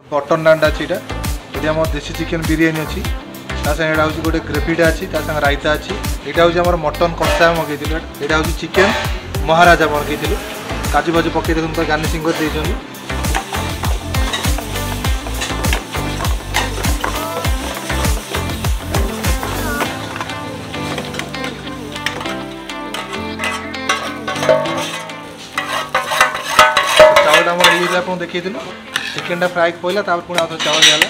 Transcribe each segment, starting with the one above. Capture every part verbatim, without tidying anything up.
Button नान अच्छी ये आम देसी चिकेन बिरियानी अच्छी सागे यहाँ हूँ गोटे ग्रेवीटा अच्छी सागे रायता अच्छी यहाँ हूँ मटन कषा मगेलु यहाँ हूँ चिकेन महाराजा मगेलु काजू बाजू पकई देखते गार्निशिंग कर चावल देखी चिकेन फ्राए पड़ा तापर पुणी आउ चावल दिया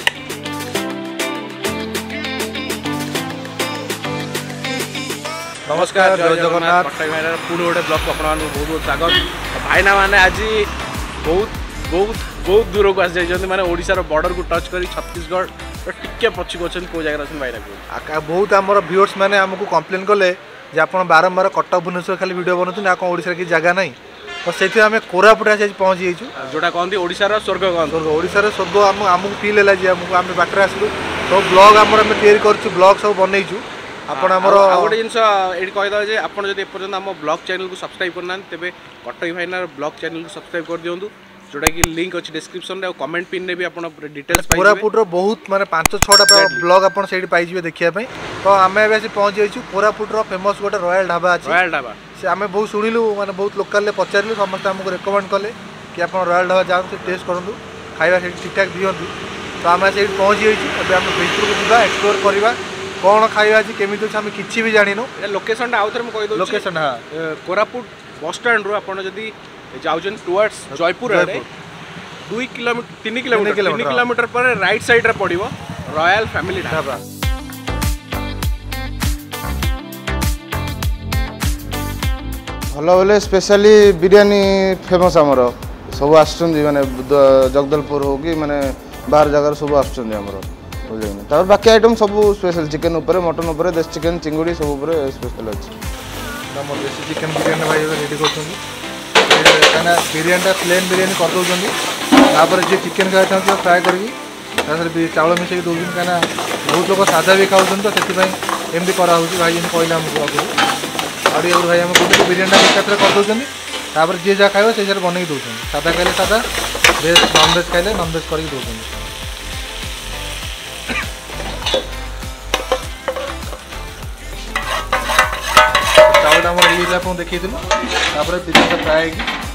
नमस्कार जय जगन्नाथ पुणी गोटे ब्लॉग को अपन बहुत बहुत स्वागत भाईना मैंने आज बहुत बहुत बहुत दूर को आसी जाइए मैंने ओडिशार बॉर्डर को टच कर छत्तीसगढ़ टिके पछी अच्छे कौ जगह अच्छे भाईना को बहुत आम व्यूअर्स मैंने आमको कंप्लेन कले आप बारंबार कटक भुवनेश्वर खाली वीडियो बनाते कौन ओडिशा किसी जगह ना तो से आम कोरापुट आज पहुँची जाइए जोटा कहते ओडिशार स्वर्ग कहते स्वर्ग ओडिशार स्वर्ग आम आमको फील है जी आमको आम बाटर आसलु सब ब्लॉग आम तैयारी करूँ ब्लॉग सब बनईचु आपण आमर गोटे जिन ये कहीदे आप एपर्तन आम ब्लॉग चैनल को सब्सक्राइब करना तेज कटक भाईना ब्लॉग चैनल को सब्सक्राइब कर दिंतु जोटा कि लिंक अच्छी डिस्क्रिप्शन और कमेंट पिन में भी आप डिटेल्स कोरापुटर बहुत माने पांच छटा ब्लॉग आप पाइबे देखिए तो आम ए पहुँच जाइए कोरापुटर फेमस गोटे रॉयल ढाबा अच्छे रॉयल ढाबा से आम बहुत शुणिलु माने बहुत लोकल पचारू समस्त आमको रेकमेंड कले कि आप रॉयल ढाबा जाऊँ टेस्ट करूँ खाଇବା ठीक ठाक दिंतु तो आम से पहुँची जाइए अब भितर को जा एक्सप्लोर करवा कौन खाଇବା आज केमी अच्छे आम कि भी जाणीनु लोकेशन आउ थे मुझे लोकेशन हाँ कोरापुट बस स्टैंड रू आप जाऊँ टुवर्ड्स जयपुर आड़े दुई किलोमीटर तीन किलोमीटर तीन किलोमीटर पर राइट साइड रे पड़ो रॉयल फैमिली ढाबा भल बोले स्पेशली बिरियानी फेमस आमर सब आस माने जगदलपुर हो कि माने बाहर जगह सब आमर बुझे बाकी आइटम सब स्पेशल चिकेन उपर मटन उपर देसी चिकेन चिंगुड़ी सब उपर स्पेशल अच्छे देसी चिकेन बिरियानी भाई रेडी कर बिरियानी प्लेन बिरियानी कर दौरान जी चिकेन खाई चाहते फ्राए करके चावल मिसेक दौन कहीं बहुत लोग सादा भी खाऊँ तो से एमती कराऊँ भाई जमी कहला आमको आगे और भाई आम कहते बिरियानी एकाथर कर दौरान जी जहाँ खाइब से हिसाब बनई दौरान सादा खाइले सादा भेज नॉनभेज खाइले नॉनभेज करके दौरान चावल आम ये आप देखी बिरियानी फ्राए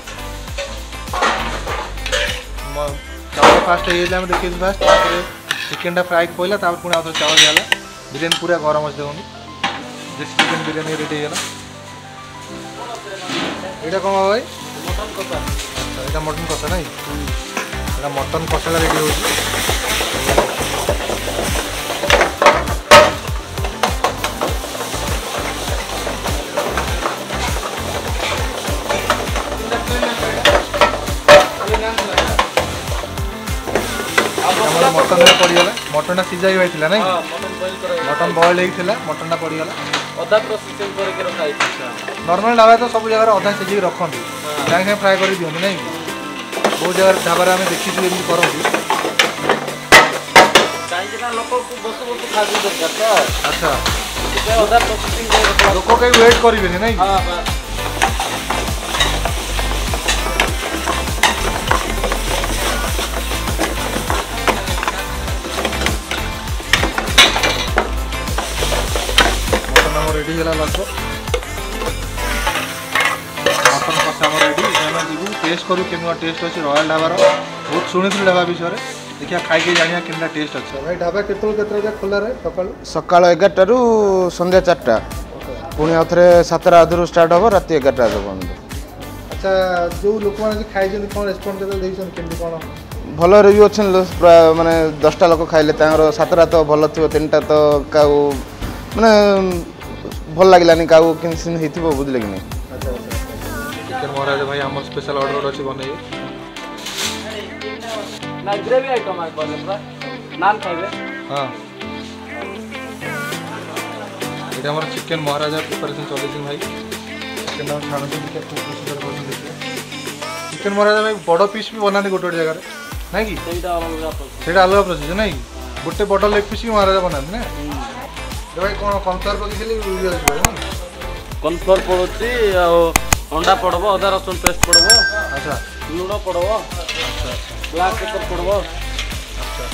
चावल फास्ट ये देखी फास्ट चिकेन फ्राए पड़ा तापर पुणी आउ चावल दिया बिरियानी पूरा गरम अच्छे देखो देसी चिकेन बिरियानी रेडी है यहाँ कौन भाई मटन कषा यहाँ मटन कषा ना यहाँ मटन कषा रेडी हो मटन पड़गला मटन सीझा होता ना मटन बॉइल होता मटन पड़गला नॉर्मल ढाबा तो सब जगह अधा सीझे रखते सागे सागे फ्राए कर दिखते ना बहुत जगह ढाबा आम देखी करती अच्छा लोक कहीं वेट करेंगे ना रेडी है लगभग मटन कषा रेडी जीव टेस्ट करूँ कि टेस्ट अच्छे रॉयल ढाबार बहुत शुणी ढाबा विषय देखिए खाई जाना कि टेस्ट अच्छे भाई ढाबा के खोला रहे सका सकाल एगारटा रु संध्या चार्टा पुणी आउ थे सातटा अधु स्टार्ट हम राति एगारटा बंद अच्छा जो लोक मैंने खाई कौन रेस्पॉन्ड केमती कौन भल रिव्यू अच्छे माने दसटा लोक खाइले सातटा तो भल थी तीन टा तो क्या माने भल लगे क्या बुझे कि नहीं चिकेन महाराज भाई आम स्पेशल ऑर्डर अच्छे बन ग्रेवी आइटम नान खाइबे हाँ ये हमारा चिकेन महाराजा प्रिपरेशन चलती भाई चिकेन छाणु चिकेन महाराजा भाई बड़ पीस भी बनाते गोटे गोटे जगह ना कि अलग प्रोसेस ना कि गोटे बड़ लेग पीस भी महाराजा बनाते ना भाई कौन कॉर्नफ्लोर पकई कॉर्नफ्लोर पड़ोची अंडा पड़ब अदा रसुन पेस्ट पड़ब अच्छा लुण पड़ब ब्लैक पेपर पड़ब अच्छा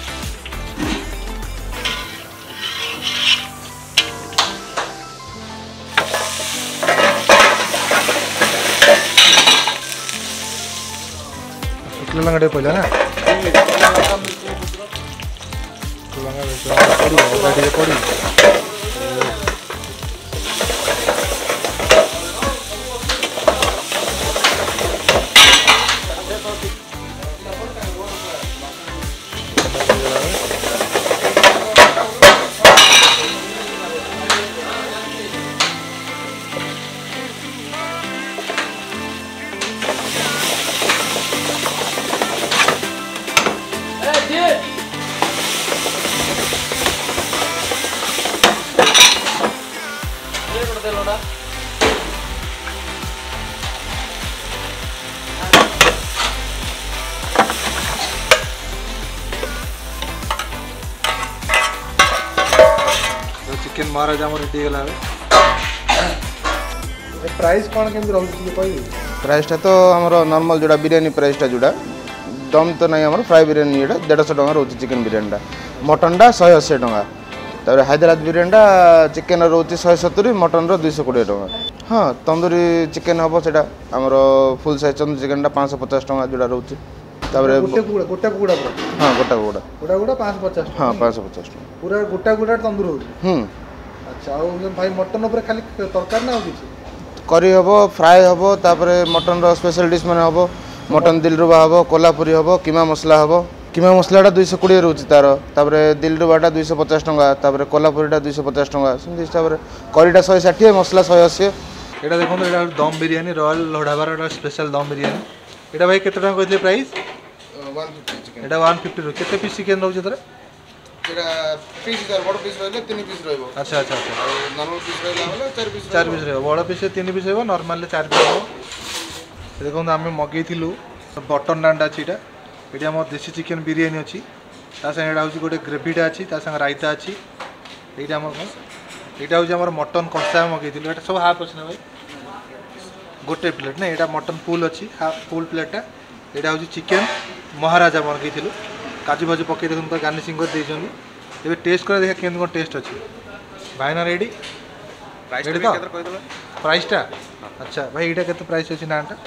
शुक्ला लंगा टे पहला ना लंगा पड़ी गाड़ी पड़ी चिकेन महाराज आम रेडी गला प्राइस कौन केमती रही कह प्राइसटा तो आमर नॉर्मल जोड़ा बिरियानी प्राइसटा जोड़ा दम तो नहीं आम फ्राए बिरियानी ये डेढ़ सौ टका रोचे चिकेन बिरियानीटा मटनटा शहे अशी टका तापर हैदराबाद बिरियानीटा चिकेन रोचे शहे सतुरी मटन दुईश कोड़े टका हाँ तंदूरी चिकेन हम से फुल साइज तंदूरी चिकेनटा पाँच सौ पचास टका जोड़ा रोचे तापर गोटा कुकुड़ा हाँ गोटा कुकुड़ा गोटा कुकुड़ा पाँच पचास हाँ पाँच सौ पचास टका पूरा गोटा कुकुड़ा तंदूर हो हम्म अच्छा भाई मटन उपर खाली तरकारी ना किसी करी हम फ्राए हम तापर मटन स्पेशल डिश मैंने हम मटन दिलरुबा हम कोल्हापुरी हम कीमा मसला हम कीमा मसलाटा दुईश कोड़े रोचे तार तापर दिलरुबाटा दुईश पचास टका तापर कोल्हापुरीटा दुईश पचास टका सेमती हिसाब से करीटा शहे षाठी मसला शहे अशी यहाँ देखो यहाँ दम बिरियानी रॉयल ढाबार स्पेशल दम बिरियानी यहाँ भाई केते टका कहते प्राइस यहाँ वन फिफ्टी केते पीस चिकेन रोचे तर अच्छा अच्छा चार पीस बड़ पीस तीन पीस नॉर्मल चार पीस देखो आम मगेलु बटन नानटा अच्छी ये आम देसी चिकेन बिरियानी अच्छी सागे हूँ गोटे ग्रेवीटा अच्छी सागे रायता अच्छी यहाँ आम यहाँ हूँ मटन कषा मगेलु ये सब हाफ अच्छे ना भाई गोटे प्लेट ना यहाँ मटन फुल अच्छी हाफ फुल प्लेटा यहाँ हूँ चिकेन महाराजा मगेलु काजू भाजू पकई देखो गार्निशिंग कर देते टेस्ट कर देखा केमती कौन टेस्ट अच्छी भाईना रेडी रेडी तो प्राइसटा अच्छा भाई यहाँ के प्राइस अच्छी नानटा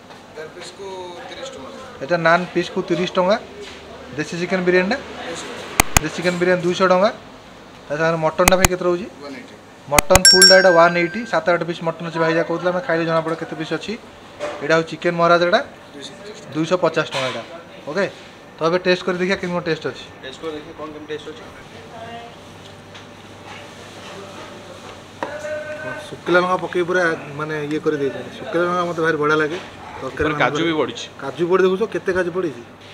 এটা नान पीस को तीस टंका देसी चिकेन बिरियानी देसी चिकेन बिरियानी दुईश टंका मटन भाई केत रोज मटन फुल डाटा वन एटी सात आठ पीस मटन अच्छी भाई जहाँ कहते हैं खाइले जना पड़े केते पीस अच्छी यहाँ हूँ चिकेन महाराजा दुईश पचास टंका यहाँ ओके तो अभी टेस्ट कर देखिए केमती टेस्ट अच्छी टेस्ट कर देखिए कौन केमती टेस्ट अच्छी शुक्ला लंका पकई पूरा माने ये कर दे शुक्ला लंका मत भारी बढ़िया लगे काजू भी पड़ी काजू पड़ी देखो केते काजू पड़ी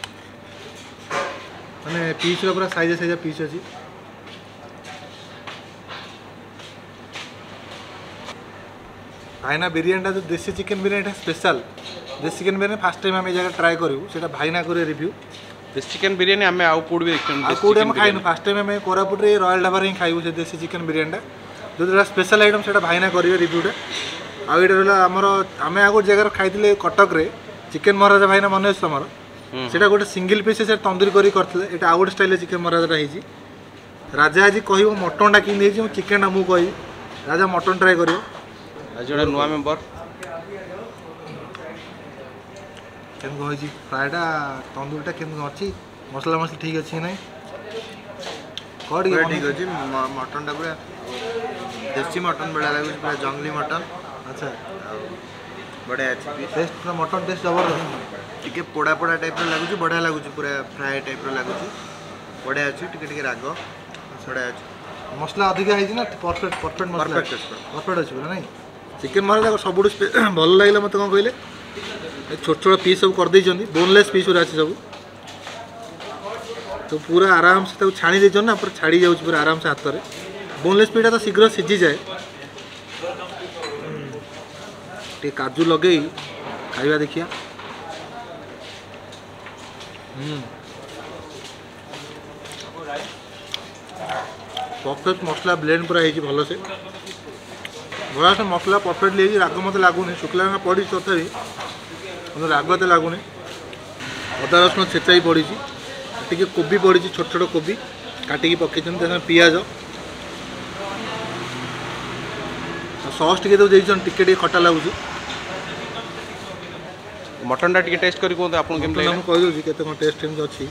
माने पीस पूरा साइज साइज पीस अच्छी भाईना बिरियानी जो desi chicken biryani special desi chicken biryani first time आम जगह ट्राए करूँ से भाईना करे रिव्यू देसी चिकेन बिरियानी आम आउ कौट भी देखते कौटे आम खाइन फास्ट टाइम आम कोरापुट रॉयल ढाबार ही खाइबू से देसी चिकेन बिरियानीटा जो स्पेशल आइटम से भाईना करेंगे रिव्यूटा आउ ये रहा आमर आम आ गोटे जगह खाई कटक चिकेन महाराजा भाईना मन अच्छे तुम से गोटे सिंगल पीस से तंदूरी करते ये आउ गोटे स्टाइल चिकेन महाराजा होती राजा आज कह मटनटा कि चिकेनटा मुझे कह राजा मटन ट्राए कर आज जोड़ा नुआ मेंबर केम कही फ्राएटा तंदूरीटा केम अच्छी मसला मसला ठीक अच्छी ना कौन ठीक अच्छे मटनटा पूरा देसी मटन बढ़िया लगे पूरा जंगली मटन अच्छा बढ़िया अच्छी टेस्ट पूरा मटन टेस्ट जबरदस्त टिके पोड़ा पोड़ा टाइप लगुच बढ़िया लगुच पूरा फ्राए टाइप लगुच बढ़िया अच्छी टिके टिके राग बढ़िया अच्छी मसला अधिक है ना परफेक्ट परफेक्ट मसला परफेक्ट अच्छी पूरा नहीं चिकेन महाराज सब भल लगे मत कौन कहले छोट छोट पीस सब कर बोनलेस पीस पूरा अच्छे सब तो पूरा आराम से छाणी दे ना पूरा छाड़ी जाऊँ पूरा आराम से हाथ में बोनलेस पीटा तो शीघ्र सीझी जाए टे काजू लगे खाइबा देखिया परफेक्ट मसला ब्लेंड पूरा है भल से भला से मसला परफेक्ट ले राग मत लगुनि शुक्ला लंका पड़ी तथापि राग तो लगुनि अदा रसुण छेचा ही पड़ी टिके कोबी पड़ी छोट छोट कोबी काटिकी पकई पियाज सॉस टिके तो देइछन टिके टिके खट्टा लागुଛି मटन टा टिके टेस्ट करी कोन आपन केम हम कहि दोछि केते कोन टेस्ट केम अछि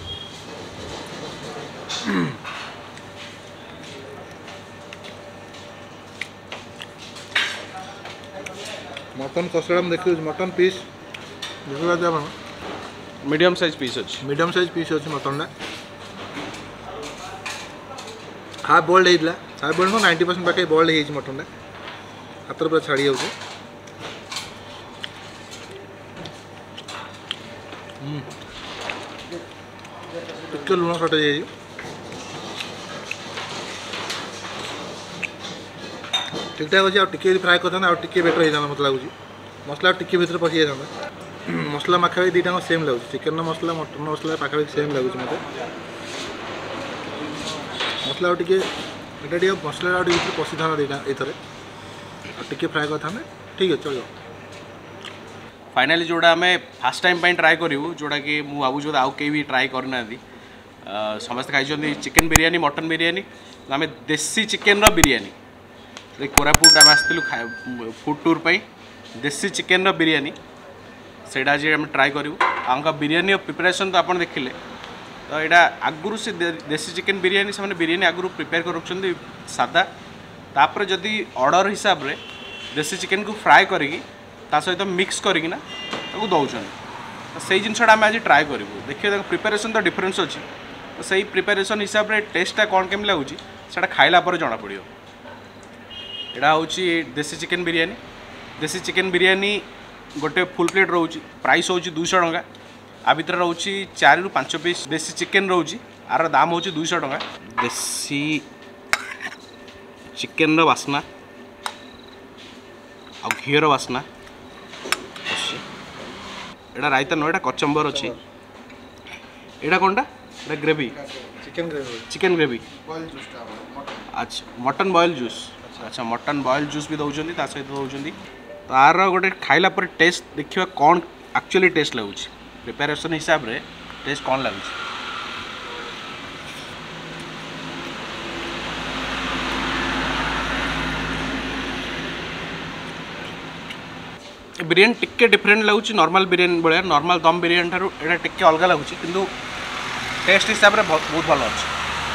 मटन कसड़ा में देखियो मटन पीस देखला जा मीडियम साइज पीस अछि मीडियम साइज पीस अछि मटन टा हाफ बॉल्ड हेइला half boiled no ninety percent बाकी बॉल्ड हेइछ मटन टा हाथ पर छाड़ी जाउछ हम्म टिके लुण कट जाई ठीक ठाक अच्छे टिके फ्राए करता आ टिके बेटर होता मत लगुच मसला टिके भीतर पशि जाता मसला पाखापाखि दुईटा सेम लगुच चिकेन मसला मटन मसला पाखापाखि सेम लगुच मत मसला टिके एटा टिके मसला भीतर पशि था दुईटा एथरे टिके फ्राए करता ठीक है चलो फाइनली जोड़ा आम फास्ट टाइम ट्राए करूँ जोड़ा कि मुझे भावुँ आउ कहीं भी ट्राए करना समस्त खाई चिकेन बिरियानी मटन बिरियानी आम देसी चिकेन बिरियानी कोरापुट आम आसलु फूड टूर पर देसी चिकेन बिरियानी से आज आम ट्राए करूँ आम बिरियानी प्रिपरेशन तो आप देखिले तो यहाँ आगुरी से देसी चिकेन बिरियानी से बिरियानी आगुरी प्रिपेयर कर रखुच्च सादा तापर जदि ऑर्डर हिसाब रे देसी चिकेन को फ्राए करी सहित मिक्स करना दौरान से जिनसा आम आज ट्राए करूँ देखिए प्रिपेरेसन तो डिफरेन्स अच्छी तो सही प्रिपेरेसन हिसाब से टेस्टा कौन केमी लगुच से खाइला पर जना पड़ो यहाँ हूँ देसी चिकेन बिरियानी देसी चिकेन बिरियानी गोटे फुल प्लेट रोच प्राइस हूँ दुईश टका आ भर रोच चार रु पांच पीस देसी चिकेन रोच आर दाम हूँ दुईश टका देसी चिकेन बास्ना आ घीर बास्ना एटा रायता नुह कचम्बर अच्छी एटा कौन टा gravy chicken gravy chicken gravy अच्छा मटन बॉयल जूस अच्छा मटन बॉयल जूस भी दौरान सहित दौरान तार गोटे खाइला पर टेस्ट देखा कौन एक्चुअली टेस्ट लगुच प्रिपेरेसन हिसाब रे टेस्ट कौन लगुच बिरियानी टिके डिफरेंट लगुच नॉर्मल बिरियानी भाया नॉर्मल दम बिरियानी ठारू एटा टिके अलग लगुच किंतु टेस्ट हिसाब रे बहुत भल अच्छे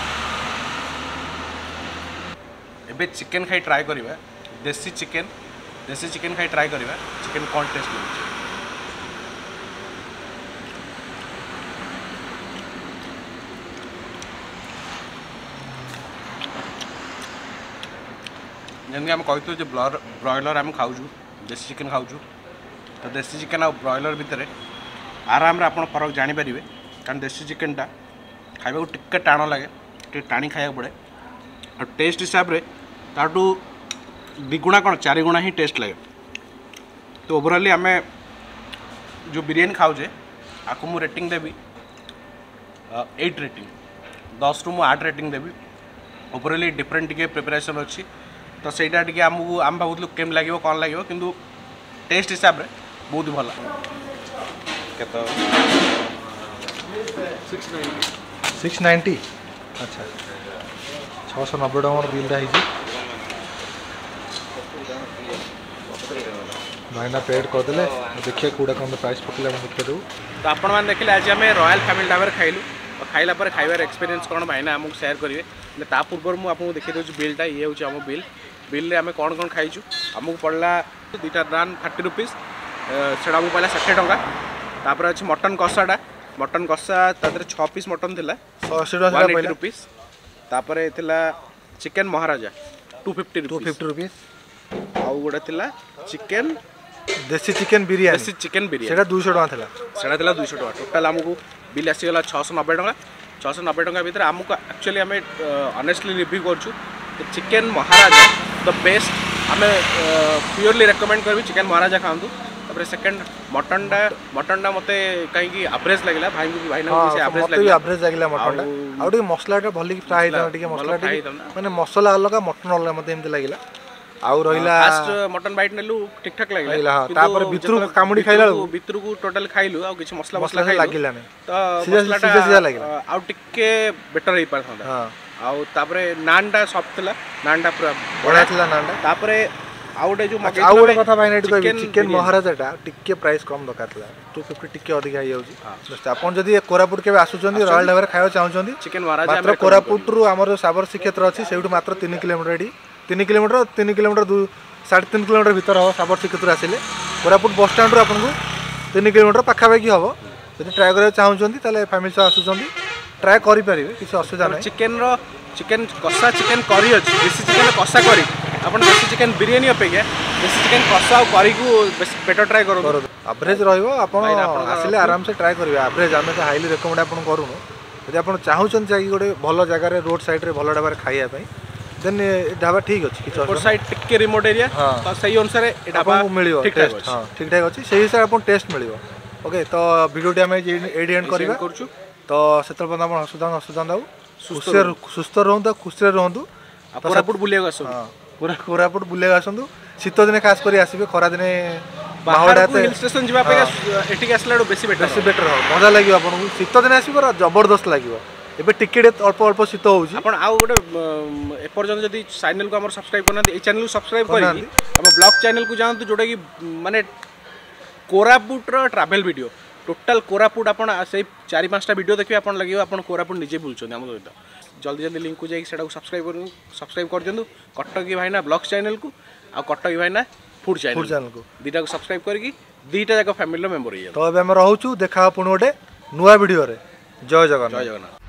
एबे चिकेन खाई ट्राए करिबा देसी चिकेन देसी चिकेन खाई ट्राए करिबा चिकेन कौन टेस्ट लगुच जमी आम कहते जो ब्रॉयलर आम खाऊ देसी चिकेन खाऊ तो देसी चिकेन आ ब्रॉयलर भितर आराम आप फरक जानीपर कारण देसी चिकेनटा खाइबा टिके टाण लगे टे टाणी खाया पड़े और टेस्ट हिसाब से ताठू दुगुणा कौन चार गुणा ही टेस्ट लगे तो ओवरऑली आम जो बिरियानी खाऊे आपको मु रेटिंग देवी एट रेटिंग दस रु आठ रेटिंग देवी ओवरऑली डिफरेंट टिके प्रिपरेशन अच्छी तो सहीटा टी आमको आम भावुलु केम लगे कौन लगे किंतु टेस्ट हिसाब से बहुत भल सिक्स नाइंटी अच्छा छःश नब्बे टकर बिलटा हो भाईना पेड करदे देखिए कौटा कौन प्राइस पकड़ा देखिए देव तो आपण मैंने देखिले आज आम रॉयल फैमिली ढाबा खाइलु खाइला पर खाइबार एक्सपीरियंस कौन भाईना आमको शेयर करेंगे ता पूर्व मुझे देखिए दूसरी बिलटा ये हूँ आम बिल बिल आम कौन कौन खाइचु आमको पड़ा दुईटा नान थर्टी रुपीज से पड़ा षाठी टंका तापर अच्छे मटन कषाटा मटन कषा तादर छः पीस मटन थी वन एटी रुपीज तापर chicken Maharaja two fifty two fifty rupees आउ गोटे थी चिकेन देसी चिकेन बिरियानी देसी चिकेन बिरियानी सेटा दुईश टका था सेटा दुईश टका टोटाल आमको बिल आसीगला छःश नब्बे टका छःश नब्बे टका भितर आमको एक्चुअली आम ऑनेस्टली रिव्यू करूँ चिकेन महाराजा द बेस्ट आम प्योरली रेकमेंड करी चिकेन महाराजा खातु तापर सेकेंड मटन टा मटन टा मते कहीं एवरेज लगला भाई को भाई ना से एवरेज लगला एवरेज लगला मटन टा आ मसला टा भली फ्राई था टिके मसला टिके माने मसला अलग मटन अलग मते एमती लगला आउ रहिला फास्ट मटन बाइट नेलु ठीक ठाक लागला, लागला हाँ, तापर भितरु कामुडी खाइला बेलु भितरु को टोटल खाइलु आ किछ मसला मसला मसला खाइलु लागिला नै तो सीधा मसलाटा सीधा सीधा लागिला आ टिके बेटर हे पारथांदा हां आ तापरे नानटा सॉफ्ट थला नानटा पूरा बड़ा थला नांडा तापरे आउटे जो मगे आउ गोटे कथा भाई नेट कहबी चिकन महाराजाटा टिके प्राइस कम दरकार थला टू फिफ्टी टिके अधिक आइ जाउची जस्ट आपन जदी कोरापुट केबे आसुचंदी रॉयल ढाबा रे खाइबा चाहुचंदी चिकन महाराज मात्र कोरापुट रु हमर साबर श्रीक्षेत्र अछि सेउटु मात्र तीन किलोमीटर एडी तीन किलोमीटर तीन किलोमीटर दु साढ़े तीन किलोमीटर भीतर हो साबर श्रीक्षेत्र आसिले कोरापुट बस स्टैंड रु आपन को तीन किलोमीटर पाखा पाखी हबो जदी ट्राई करे चाहुचंदी ताले फैमिली सह आसुचंदी ट्राई करि परिबे किछ असुविधा नै चिकन रो चिकन कसा चिकन करी अछि देसी चिकन कसा करी अपन देसी चिकन बिरयानी अपेक्षा देसी चिकन कसा और करी को बेटर ट्राई करो एवरेज रहिबो आपन आसिले आराम से ट्राई करिवे एवरेज हमें तो हाईली रेकमेंड आपन करूनु यदि आपन चाहुचन जाकी गोटे भलो जगह रे रोड साइड रे भलो ढाबा रे खाइया पई देन ढाबा ठीक अछि किछ रोड साइड टिके रिमोट एरिया तो सही अनुसार ए ढाबा मिलियो ठीक ठाक अछि हां ठीक ठाक अछि सेही हिसाब आपन टेस्ट मिलियो ओके तो वीडियो टी हमें एडी एंड करबा करछु तो सेतल बंद आपन हसुदान हसुदान दाउ सुस्थ सुस्थ रहंतु खुशी रहंतु कोरापुट बुलिया गसु हां पूरा कोरापुट बुले आसंतु शीत दिने खास करी आसीबे खरा दिने बाहर हिल स्टेशन जिबा पे एठी आसला बेसी बेटर बेसी बेटर हो मजा लागि आपन शीत दिने आसीबो जबरदस्त लागिवो एबे टिकेट अल्प अल्प शीत होउची अपन आउ गोटे ए पर्यंत जदी चैनल को हमर सब्सक्राइब करना ए चैनल को सब्सक्राइब करी हम ब्लॉग चैनल को जानतु जोटा कि माने कोरापुट रो ट्रैवल वीडियो टोटल कोरापुट अपन से चार पांचटा वीडियो देखिए अपन लगियो अपन कोरापुट निजे बुलछन हम सहित जल्दी जल्दी लिंक को जाई सेटा को सब्सक्राइब कर सब्सक्राइब कर दियंतु कटकी भाईना ब्लॉग चैनल को आ Cuttacki Bhaina food channel food channel को दीटा को सब्सक्राइब करकी दीटा जाक फैमिली रो मेंबर हो तो अब हम रहउछु देखा अपन गोटे नुवा वीडियो रे जय जगन्नाथ जय जगन्नाथ।